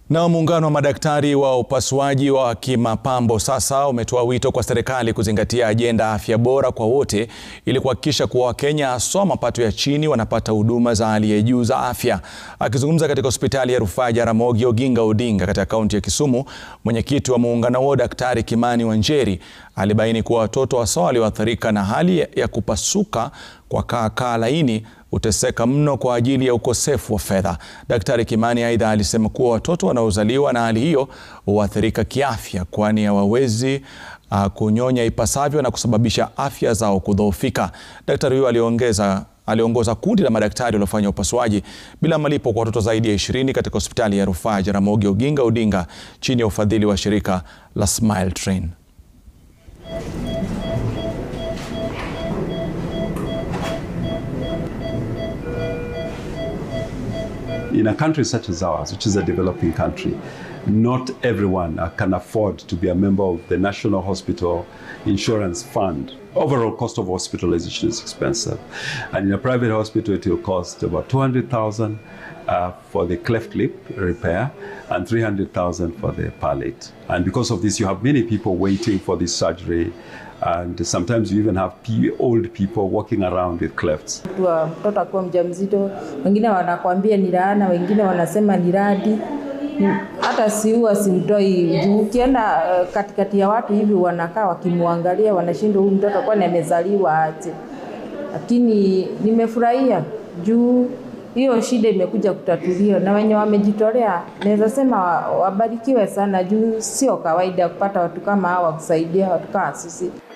Na muungano wa madaktari wa upasuaji wa kimapambo sasa umetoa wito kwa serikali kuzingatia ajenda afya bora kwa wote ili kuhakikisha kuwa wakenya haswa mapato ya chini wanapata huduma za hali ya juu za afya. Akizungumza katika hospitali ya rufaa Jaramogi Oginga Odinga katika kaunti ya Kisumu, mwenyekiti wa muungano huo Daktari Kimani Wanjeri alibaini kuwa watoto haswa walioathirika na hali ya kupasuka kwa kaa laini uteseka mno kwa ajili ya ukosefu wa fedha. Daktari Kimani aidha alisema kuwa watoto wanaozaliwa na hali hiyo huathirika kiafya, kwani hawawezi kunyonya ipasavyo na kusababisha afya zao kudhoofika. Daktari huyo aliongoza kundi la madaktari waliofanya upasuaji bila malipo kwa watoto zaidi ya 20 katika hospitali ya rufaa Jaramogi Oginga Odinga chini ya ufadhili wa shirika la Smile Train. In a country such as ours, which is a developing country, not everyone can afford to be a member of the National Hospital Insurance Fund. Overall cost of hospitalization is expensive. And in a private hospital, it will cost about 200,000 for the cleft lip repair and 300,000 for the palate. And because of this, you have many people waiting for this surgery. And sometimes you even have old people walking around with clefts. Mtoto akiwa mjamzito, wengine wanakuambia ni laana, wengine wanasema ni radi. Hata siua simtoi. Ukienda katikati ya watu hivi wanakaa wakimwangalia, wanashindwa huyu mtoto kwani amezaliwa aje. Lakini nimefurahia juu hiyo shida imekuja kutatuliwa na wenye wamejitolea. Naweza sema wabarikiwe sana juu sio kawaida kupata watu kama hawa kusaidia watu kama sisi.